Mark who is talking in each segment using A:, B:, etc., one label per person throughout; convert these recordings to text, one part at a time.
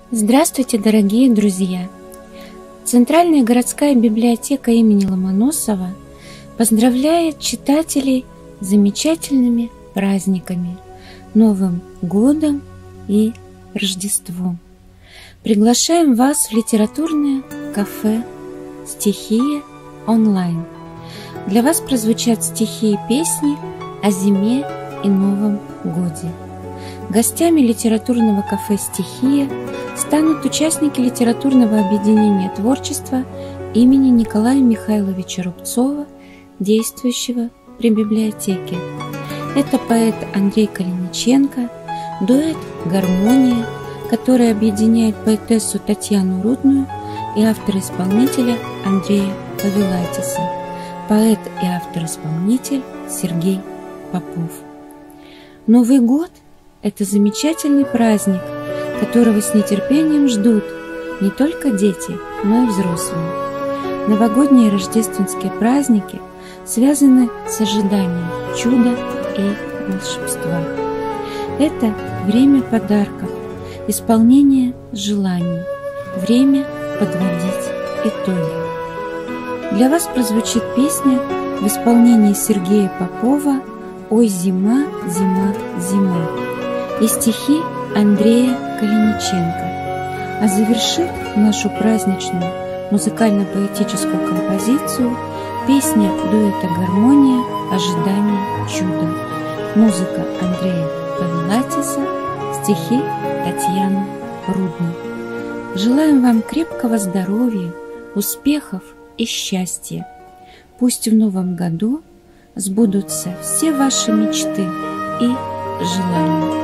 A: Здравствуйте, дорогие друзья! Центральная городская библиотека имени Ломоносова поздравляет читателей с замечательными праздниками, Новым годом и Рождеством. Приглашаем вас в литературное кафе «Стихия онлайн». Для вас прозвучат стихи и песни о зиме и Новом годе. Гостями литературного кафе «Стихия» станут участники литературного объединения творчества имени Николая Михайловича Рубцова, действующего при библиотеке. Это поэт Андрей Калиниченко, дуэт «Гармония», который объединяет поэтессу Татьяну Рудную и автора-исполнителя Андрея Павелатиса, поэт и автор-исполнитель Сергей Попов. Новый год – это замечательный праздник, которого с нетерпением ждут не только дети, но и взрослые. Новогодние и рождественские праздники связаны с ожиданием чуда и волшебства. Это время подарков, исполнения желаний, время подводить итоги. Для вас прозвучит песня в исполнении Сергея Попова «Ой, зима, зима, зима» и стихи Андрея Калиниченко, а завершит нашу праздничную музыкально-поэтическую композицию песня дуэта «Гармония. Ожидание чуда». Музыка Андрея Павелатиса, стихи Татьяны Рудной. Желаем вам крепкого здоровья, успехов и счастья. Пусть в новом году сбудутся все ваши мечты и желания.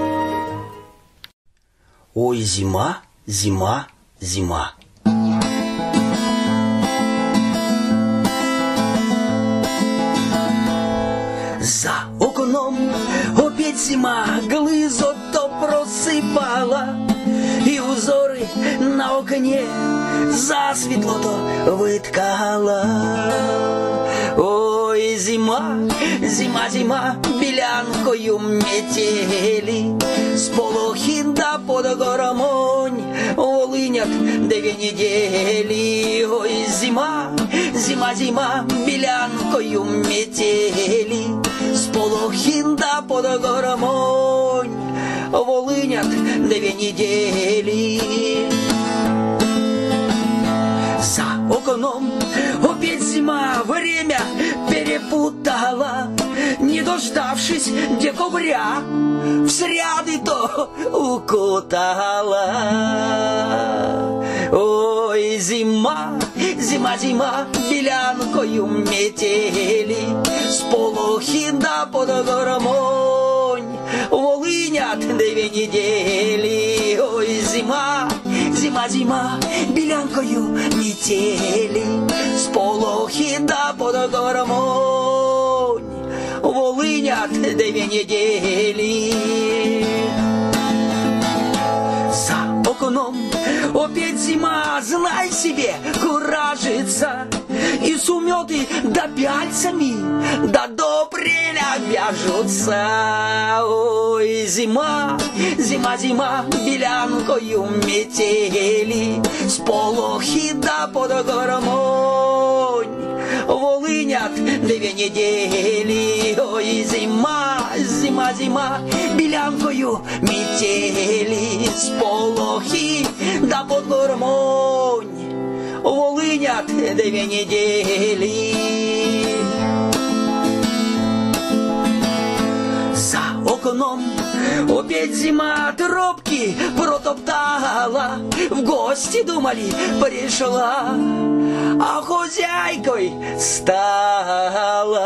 B: Ой, зима, зима, зима. За окном опять зима, глизото просипала, і узори на окне засвітло-то виткала. Ой, зима, зима, зима, білянкою метелі, з Полохінда под Горомонь волинять 2 неділі. Ой, зима, зима, зима, білянкою метелі, з Полохінда под Горомонь волинять 2 неділі. За окном опять зима, время перепутала, не дождавшись декабря, в сряды-то укутала. Ой, зима, зима, зима, білянкою метелі, з Полохінда под Горомонь волинять 2 неділі. Ой, зима, зима, зима, білянкою метелі, з Полохінда под Горомонь волинять 2 неділі. За окном опять зима, знай себе, куражится, и суметы да пяльцами, да допреля вяжутся. Ой, зима, зима, зима, білянкою метелі, з Полохінда под Горомонь волинять 2 неділі. Ой, зима, зима, зима, білянкою метелі, з Полохінда под Горомонь волинять 2 неділі. За окном опять зима, тропки протоптала, в гости думали пришла, а хозяйкой стала.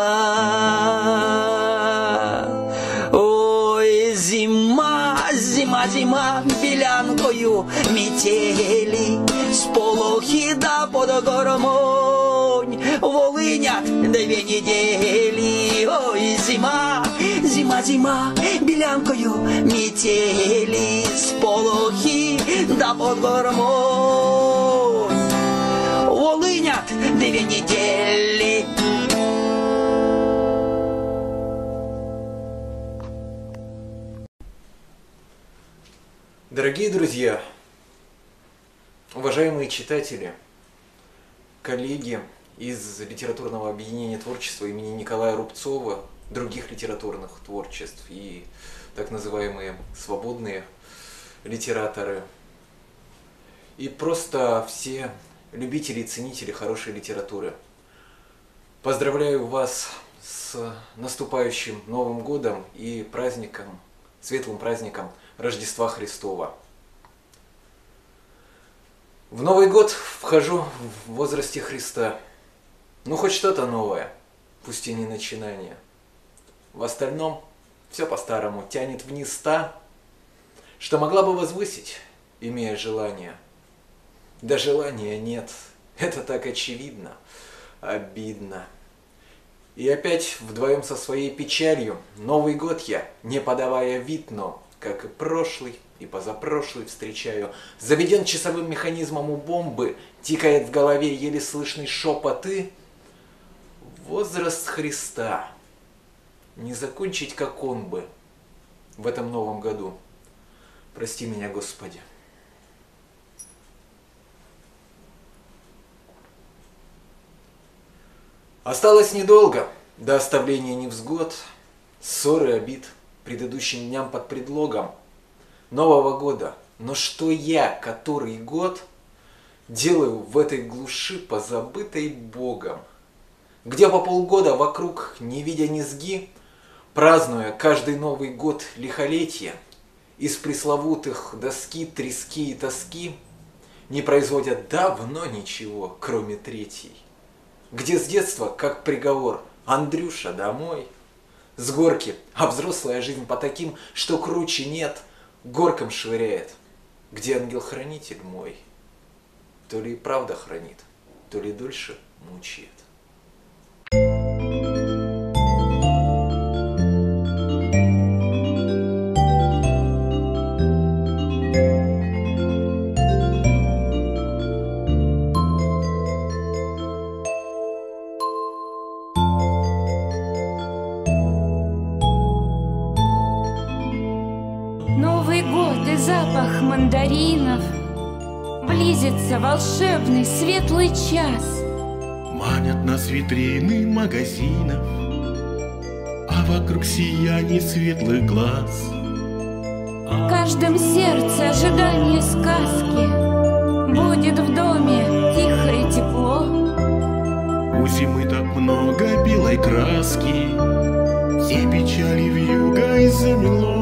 B: Ой, зима, зима, зима, білянкою метелі, з Полохінда под Горомонь волинять 2 неділі. Ой, зима, зима, зима, білянкою метелі, з Полохінда под Горомонь волинять 2 неділі.
C: Дорогие друзья, Уважаемые читатели, коллеги из литературного объединения творчества имени Николая Рубцова, других литературных творчеств и так называемые свободные литераторы, и просто все любители и ценители хорошей литературы. Поздравляю вас с наступающим Новым годом и праздником, светлым праздником Рождества Христова. В Новый год вхожу в возрасте Христа. Ну, хоть что-то новое, пусть и не начинание. В остальном все по-старому тянет вниз та, что могла бы возвысить, имея желание. Да желания нет, это так очевидно, обидно. И опять вдвоем со своей печалью Новый год я, не подавая вид, но, как и прошлый и позапрошлый, встречаю. Заведен часовым механизмом у бомбы, тикает в голове еле слышный шепот и... Возраст Христа. Не закончить, как он бы, в этом новом году. Прости меня, Господи. Осталось недолго до оставления невзгод, ссоры, обид предыдущим дням под предлогом Нового года. Но что я, который год, делаю в этой глуши, позабытой Богом? Где по полгода вокруг, не видя низги, празднуя каждый Новый год лихолетия, из пресловутых доски, трески и тоски не производят давно ничего, кроме третьей. Где с детства, как приговор, Андрюша, домой. С горки, а взрослая жизнь по таким, что круче нет, горком швыряет. Где ангел-хранитель мой? То ли и правда хранит, то ли дольше мучает.
A: Новый год и запах мандаринов, близится волшебный светлый час.
D: Манят нас витрины магазинов, а вокруг сияние светлых глаз.
A: В каждом сердце ожидание сказки, будет в доме тихо и тепло.
D: У зимы так много белой краски, все печали вьюгой замело.